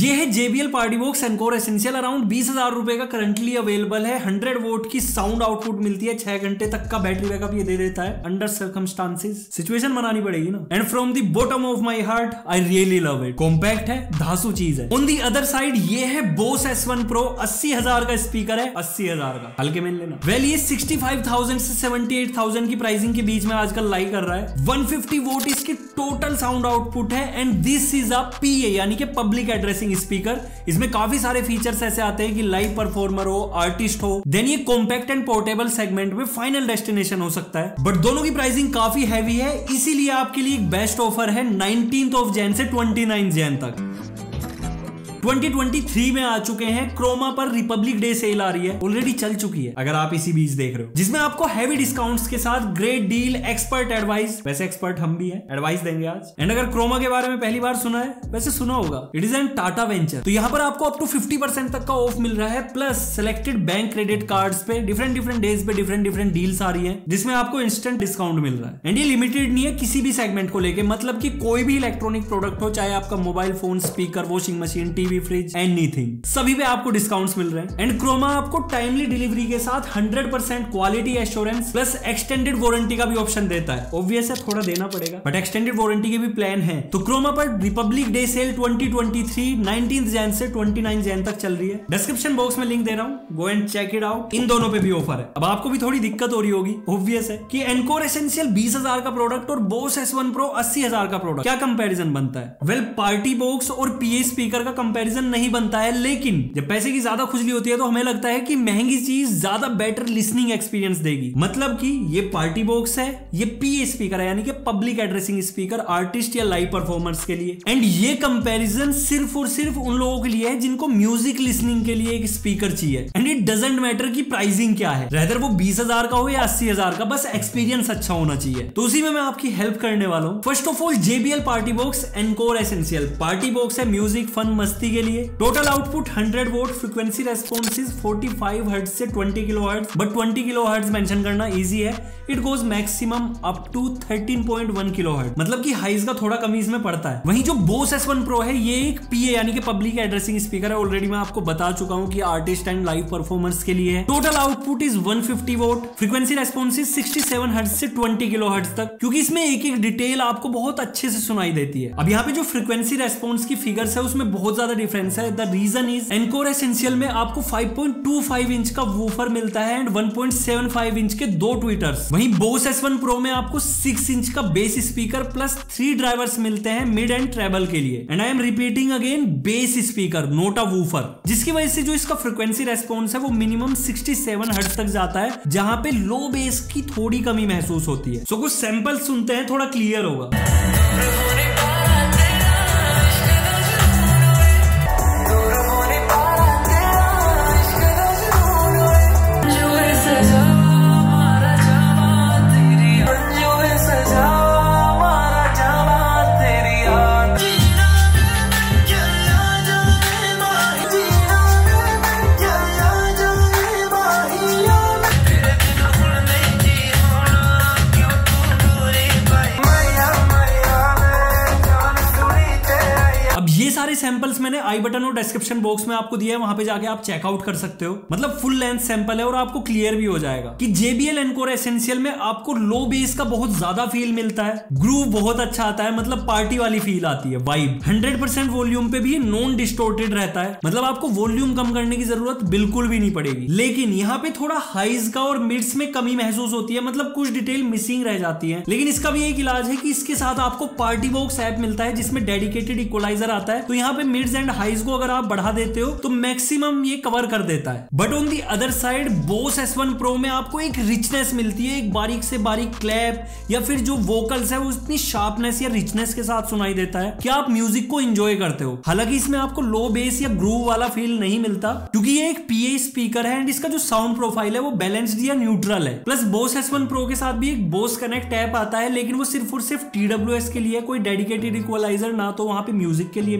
ये है JBL party box encore essential. Around 20,000 रुपए का करंटली अवेलेबल है। 100 वोट की साउंड आउटपुट मिलती है, 6 घंटे तक का बैटरी बैकअप ये दे देता है अंडर सर्कमस्टांसेस। सिचुएशन बनानी पड़ेगी ना। And from the bottom of my heart I really love it. Compact है, धासु चीज है। ऑन दी अदर साइड ये है बोस S1 Pro। 80,000 का स्पीकर है, 80,000 का, हल्के में लेना। वेल ये 65,000 से 78,000 की प्राइसिंग के बीच में आजकल लाई कर रहा है। 150 वोट इसकी टोटल साउंड आउटपुट है। And this is a PA यानी कि पब्लिक एड्रेसिंग स्पीकर। इसमें काफी सारे फीचर्स ऐसे आते हैं कि लाइव परफॉर्मर हो, आर्टिस्ट हो, देन ये कॉम्पैक्ट एंड पोर्टेबल सेगमेंट में फाइनल डेस्टिनेशन हो सकता है। बट दोनों की प्राइसिंग काफी हैवी है, इसीलिए आपके लिए एक बेस्ट ऑफर है 19 जैन से 29 जैन तक। 2023 में आ चुके हैं। क्रोमा पर रिपब्लिक डे सेल आ रही है, ऑलरेडी चल चुकी है अगर आप इसी बीच देख रहे हो, जिसमें आपको हैवी डिस्काउंट्स के साथ ग्रेट डील, एक्सपर्ट एडवाइस। वैसे एक्सपर्ट हम भी हैं, एडवाइस देंगे आज। एंड अगर क्रोमा के बारे में पहली बार सुना है, वैसे सुना होगा, it is an Tata venture. तो यहाँ पर आपको अप टू 50% तक का ऑफ मिल रहा है, plus selected bank credit cards पे डिफरेंट डेज पे डिफरेंट डील्स आ रही है, जिसमें आपको इंस्टेंट डिस्काउंट मिल रहा है। एंड ये लिमिटेड नहीं है किसी भी सेगमेंट को लेके, मतलब कि कोई भी इलेक्ट्रॉनिक प्रोडक्ट हो, चाहे आपका mobile phone, speaker, washing machine, TV, fridge, anything, सभी पे आपको डिस्काउंट्स मिल रहे हैं। एंड क्रोमा आपको टाइमली डिलीवरी के साथ 100% quality assurance plus extended warranty का भी ऑप्शन देता है। ऑब्वियस है थोड़ा देना पड़ेगा, बट एक्सटेंडेड वारंटी के भी प्लान है। तो क्रोमा पर रिपब्लिक डे सेल 2023 19 जैन से 29 जैन तक चल रही है। डिस्क्रिप्शन बॉक्स में लिंक दे रहा हूं, go and check it out. इन दोनों पे भी ऑफर है। अब आपको भी थोड़ी दिक्कत हो रही होगी, ऑब्वियस है कि एनकोर एसेंशियल 20,000 का प्रोडक्ट और बोस S1 Pro 80,000 का प्रोडक्ट, क्या कंपैरिजन बनता है? वेल पार्टी बॉक्स और PA स्पीकर का कंपैरिजन नहीं बनता है, लेकिन जब पैसे की ज्यादा खुजली होती है तो हमें लगता है कि महंगी चीज ज्यादा बेटर लिसनिंग एक्सपीरियंस देगी। मतलब कि ये पार्टी बॉक्स है, ये PA स्पीकर है यानी कि पब्लिक एड्रेसिंग स्पीकर, आर्टिस्ट या लाइव परफॉर्मर्स के लिए। एंड ये कंपैरिजन सिर्फ और सिर्फ उन लोगों के लिए है जिनको म्यूजिक लिसनिंग के लिए एक स्पीकर चाहिए। एंड इट डजंट मैटर कि प्राइसिंग क्या है, रेदर वो 20,000 का हो या 80,000 का, बस एक्सपीरियंस अच्छा होना चाहिए। तो उसी में मैं आपकी हेल्प करने वाला हूं। First of all JBL party box encore essential. Party box है म्यूजिक फन मस्ती के लिए। Total output 100 watt, frequency response 45 hertz से 20 किलोहर्ट्ज, बट 20 किलोहर्ट्ज मेंशन करना इजी है। It goes maximum up to 13.1 kilohertz, मतलब कि हाइज का थोड़ा कमी इसमें पड़ता है। वहीं जो बोस S1 Pro है ये एक PA यानी कि पब्लिक एड्रेसिंग स्पीकर है। ऑलरेडी मैं आपको बता चुका हूं कि आर्टिस्ट एंड लाइव परफॉर्मर्स के लिए है। Total output is 150 watt, frequency response 67 hertz से 20 किलोहर्ट्ज तक, क्योंकि इसमें एक एक डिटेल आपको बहुत अच्छे से सुनाई देती है। अब यहाँ पे जो फ्रीक्वेंसी रेस्पॉन्स की फिगर्स है उसमें बहुत ज्यादा डिफरेंस है। The reason is encore essential में आपको 5.25 इंच का वूफर मिलता है एंड 1.75 इंच के 2 ट्विटर्स। वहीं बोस S1 Pro में आपको 6 इंच का बेस स्पीकर प्लस 3 ड्राइवर्स मिलते हैं मिड एंड ट्रेबल के लिए। And I am repeating again, bass speaker not a woofer, जिसकी वजह से जो इसका फ्रीक्वेंसी रेस्पॉन्स है वो मिनिमम 67 हर्ट्ज तक जाता है, जहां पे लो बेस की थोड़ी कमी महसूस होती है। सो कुछ सैंपल सुनते हैं, थोड़ा क्लियर होगा। सारे सैंपल्स मैंने आई बटन और डिस्क्रिप्शन बॉक्स में आपको दिया है, वहां पे जाके आप चेकआउट कर सकते हो। मतलब फुल लेंथ सैंपल है और आपको क्लियर भी हो जाएगा कि JBL एनकोर एसेंशियल में आपको लो बेस का बहुत ज्यादा फील मिलता है, ग्रूव बहुत अच्छा आता है, मतलब पार्टी वाली फील आती है, वाइब। 100% वॉल्यूम पे भी नॉन डिस्टोर्टेड रहता है, मतलब आपको वॉल्यूम कम करने की जरूरत बिल्कुल भी नहीं पड़ेगी। लेकिन यहाँ पे थोड़ा हाइज का और मिड्स में कमी महसूस होती है, मतलब कुछ डिटेल मिसिंग रह जाती है। लेकिन इसका भी एक इलाज है कि इसके साथ आपको पार्टी बॉक्स ऐप मिलता है जिसमें डेडिकेटेड इक्वलाइजर आता है। तो यहाँ पे मिड्स एंड हाइज को अगर आप बढ़ा देते हो तो मैक्सिमम ये कवर कर देता है। But on the other side Bose S1 Pro में आपको एक रिचनेस मिलती है, एक बारीक से बारीक क्लैप या फिर जो वोकल्स है वो इतनी शार्पनेस या रिचनेस के साथ सुनाई देता है कि आप म्यूजिक को एंजॉय करते हो। हालांकि इसमें आपको लो बेस या ग्रूव वाला फील नहीं मिलता, क्योंकि ये एक PA स्पीकर है एंड इसका जो साउंड प्रोफाइल है वो बैलेंस्ड या न्यूट्रल है। प्लस बोस S1 Pro के साथ भी एक बोस कनेक्ट ऐप आता है, लेकिन वो सिर्फ और सिर्फ TWS के लिए, कोई डेडिकेटेड इक्वलाइजर ना तो वहां पे म्यूजिक के लिए मिलता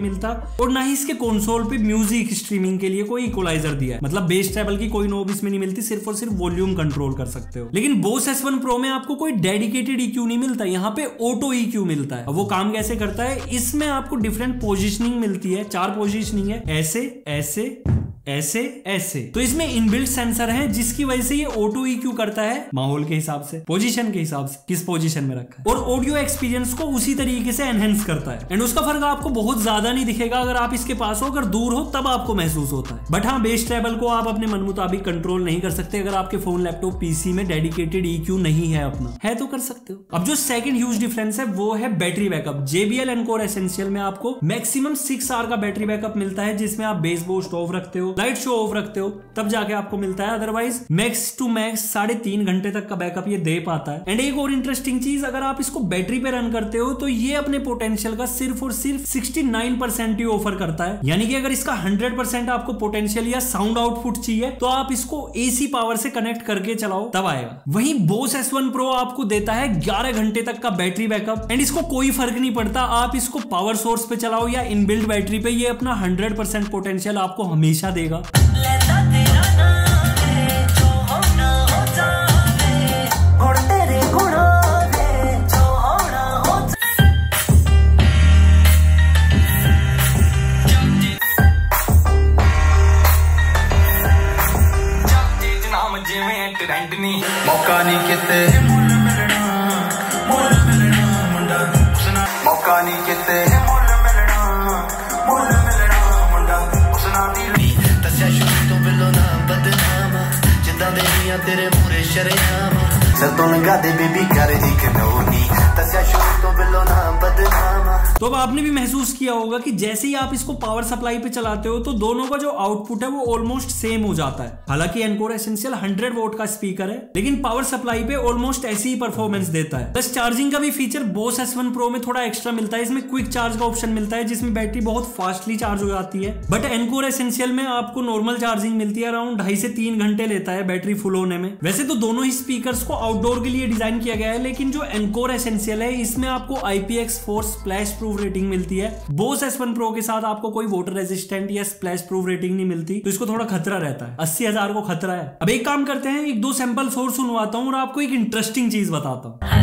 और ना ही इसके कंसोल पे म्यूजिक स्ट्रीमिंग के लिए कोई इक्वलाइजर दिया है। मतलब बेस ट्रेबल की कोई नॉब इसमें नहीं मिलती, सिर्फ और सिर्फ वॉल्यूम कंट्रोल कर सकते हो। लेकिन बोस S1 Pro में आपको कोई डेडिकेटेड EQ नहीं मिलता, यहाँ पे ऑटो EQ मिलता है। अब वो काम कैसे करता है, इसमें आपको डिफरेंट पोजिशनिंग मिलती है, 4 पोजिशनिंग है, ऐसे ऐसे ऐसे ऐसे। तो इसमें इनबिल्ट सेंसर है जिसकी वजह से ये ऑटो EQ करता है माहौल के हिसाब से, पोजीशन के हिसाब से, किस पोजीशन में रखा है, और ऑडियो एक्सपीरियंस को उसी तरीके से एनहेंस करता है। एंड उसका फर्क आपको बहुत ज्यादा नहीं दिखेगा अगर आप इसके पास हो, अगर दूर हो तब आपको महसूस होता है। बट हाँ, बेस ट्रेबल को आप अपने मन मुताबिक कंट्रोल नहीं कर सकते अगर आपके फोन, लैपटॉप, पीसी में डेडिकेटेड EQ नहीं है अपना, है तो कर सकते हो। अब जो सेकंड ह्यूज डिफरेंस है वो है battery backup. JBL Encore Essential में आपको मैक्सिमम 6 आवर का बैटरी बैकअप मिलता है, जिसमें आप बेस बूस्ट ऑफ रखते हो, लाइट शो ऑफ रखते हो, तब जाके आपको मिलता है। अदरवाइज मैक्स टू मैक्स 3.5 घंटे तक का बैकअप ये दे पाता है। एंड एक और इंटरेस्टिंग चीज, अगर आप इसको बैटरी पे रन करते हो तो ये अपने पोटेंशियल का सिर्फ और सिर्फ 69% ही ऑफर करता है। यानी कि अगर इसका 100% आपको पोटेंशियल या साउंड आउटपुट चाहिए तो आप इसको AC पावर से कनेक्ट करके चलाओ तब आएगा। वहीं बोस S1 Pro आपको देता है 11 घंटे तक का बैटरी बैकअप। एंड इसको कोई फर्क नहीं पड़ता आप इसको पावर सोर्स पे चलाओ या इनबिल्ट बैटरी पे, ये अपना 100% पोटेंशियल आपको हमेशा देगा। मौका नहीं किते मुल मिलना मुंडा, मौका नहीं किते मुल मिलना मुंडा, उसना दी दस्या शुरू तो बिलो ना बदनामा, जिदा देनिया तेरे पूरे शरेआमा, सर तो लगा दे बेबी कर दी कनौनी, दस्या शुरू तो बिलो ना बदनामा। तो अब आपने भी महसूस किया होगा कि जैसे ही आप इसको पावर सप्लाई पे चलाते हो तो दोनों का जो आउटपुट है वो ऑलमोस्ट सेम हो जाता है। हालांकि Encore Essential 100 वोट का स्पीकर है, लेकिन पावर सप्लाई पे ऑलमोस्ट ऐसी ही परफॉर्मेंस देता है। बस चार्जिंग का भी फीचर बोस S1 Pro में थोड़ा एक्स्ट्रा मिलता है। इसमें क्विक चार्ज का ऑप्शन मिलता है जिसमें बैटरी बहुत फास्टली चार्ज हो जाती है। बट Encore Essential में आपको नॉर्मल चार्जिंग मिलती है, अराउंड 2.5 से 3 घंटे लेता है बैटरी फुल होने में। वैसे तो दोनों ही स्पीकर्स को आउटडोर के लिए डिजाइन किया गया है, लेकिन जो Encore Essential है इसमें आपको IPX4 स्प्लैश प्रूफ रेटिंग मिलती है। बोस S1 Pro के साथ आपको कोई वाटर रेजिस्टेंट या स्प्लैश प्रूफ रेटिंग नहीं मिलती, तो इसको थोड़ा खतरा रहता है। 80,000 को खतरा है। अब एक काम करते हैं, 1-2 सैंपल सोर्स सुनवाता हूं और आपको एक इंटरेस्टिंग चीज बताता हूं।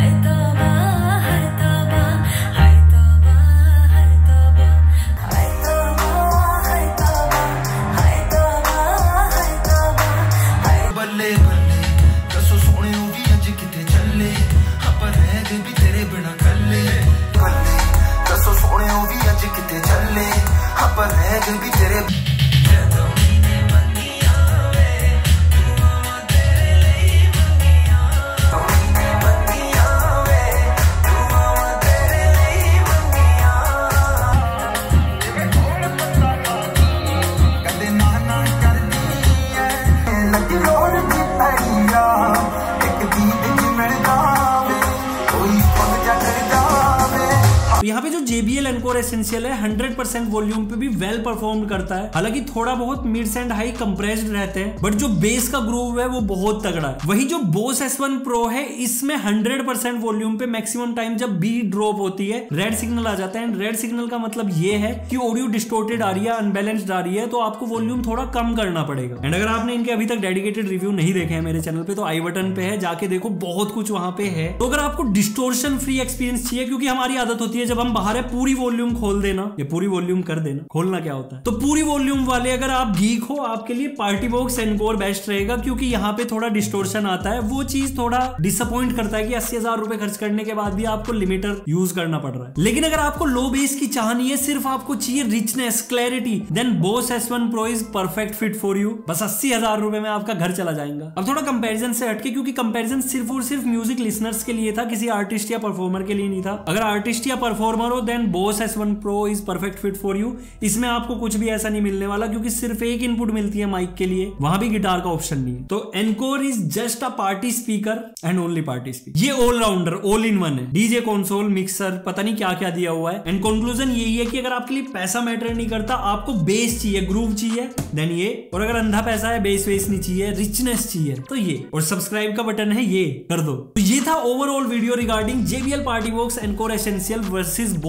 यहाँ पे जो JBL Encore Essential है 100% वॉल्यूम पे भी वेल परफॉर्म करता है। हालांकि थोड़ा बहुत मिड्स एंड हाई कंप्रेस्ड रहते हैं, बट जो बेस का ग्रूव है वो बहुत तगड़ा है। वही जो बोस S1 Pro है इसमें 100% वॉल्यूम पे मैक्सिमम टाइम जब बीट ड्रॉप होती है रेड सिग्नल आ जाता है। एंड रेड सिग्नल का मतलब ये है कि ऑडियो डिस्टोर्टेड आ रही है, अनबैलेंस्ड आ रही है, तो आपको वॉल्यूम थोड़ा कम करना पड़ेगा। एंड अगर आपने इनके अभी तक डेडिकेटेड रिव्यू नहीं देखे हैं मेरे चैनल पे तो आई बटन पे है, जाके देखो, बहुत कुछ वहां पे है। तो अगर आपको डिस्टोर्शन फ्री एक्सपीरियंस चाहिए, क्योंकि हमारी आदत होती है जब हम बाहर है पूरी वॉल्यूम खोल देना या पूरी वॉल्यूम कर देना, खोलना क्या होता है, तो पूरी वॉल्यूम वाले अगर आप गीक हो आपके लिए पार्टी बॉक्स Encore बेस्ट रहेगा, क्योंकि यहाँ पे थोड़ा डिस्टोर्शन आता है। वो चीज थोड़ा डिसअपॉइंट करता है कि 80,000 रुपए खर्च करने के बाद भी आपको लिमिटर यूज करना पड़ रहा है। लेकिन अगर आपको लो बेस की चाह नहीं है, सिर्फ आपको चाहिए richness, clarity, then Bose S1 Pro is perfect fit for you. बस 80,000 रुपए में आपका घर चला जाएगा। अब थोड़ा कंपैरिजन से हटके, क्योंकि कंपैरिजन सिर्फ और सिर्फ म्यूजिक लिसनर्स के लिए था, किसी आर्टिस्ट या परफॉर्मर के लिए नहीं था। अगर आर्टिस्ट या परफॉर्मर हो then Bose S1 Pro is perfect fit for you. इसमें आपको कुछ भी ऐसा नहीं मिलने वाला, क्योंकि सिर्फ एक इनपुट मिलती है माइक के लिए, वहां भी गिटार का ऑप्शन नहीं है। तो Encore is just a party speaker and only party speaker. ये ऑलराउंडर, ऑल इन वन है, डीजे कंसोल, मिक्सर, पता नहीं क्या क्या दिया हुआ है। एंड कंक्लूजन यही है कि अगर आपके लिए पैसा मैटर नहीं करता, आपको बेस चाहिए, ग्रूव चाहिए, देन ये। और अगर अंधा पैसा है, बेस वेस नहीं चाहिए, रिचनेस चाहिए, तो ये। और सब्सक्राइब का बटन है, ये कर दो। तो ये था overall video regarding JBL party box Encore Essential versus Bose S1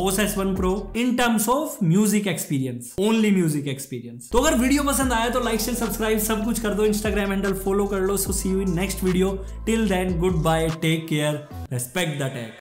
S7 Pro in terms of music experience, only music experience। तो अगर वीडियो पसंद आया तो लाइक शेयर सब्सक्राइब सब कुछ कर दो, इंस्टाग्राम हैंडल फॉलो कर लो। So see you in next video, till then goodbye, take care, respect the take.